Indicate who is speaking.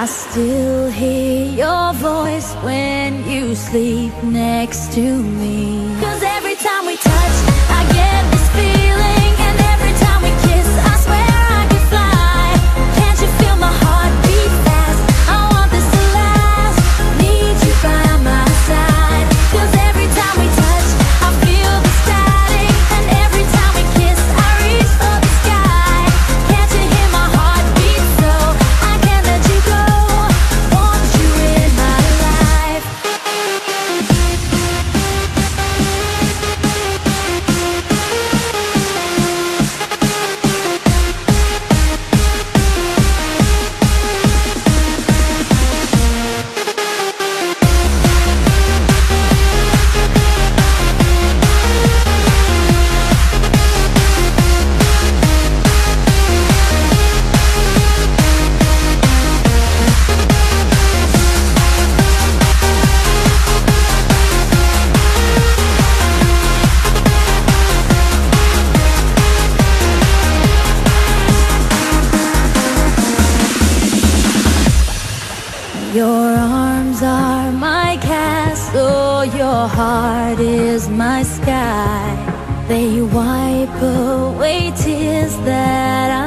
Speaker 1: I still hear your voice when you sleep next to me. 'Cause every time we touch, I get this feeling, and every time we kiss, I swear I could fly. Can't you feel my heart beat fast? I want this to last. Need you by my side. 'Cause every time we touch, I feel the static, and every time we kiss, I reach for the sky. Can't you hear my heart beat so? I can't let you go. Want you in my life. Your arms are my castle, your heart is my sky. They wipe away tears that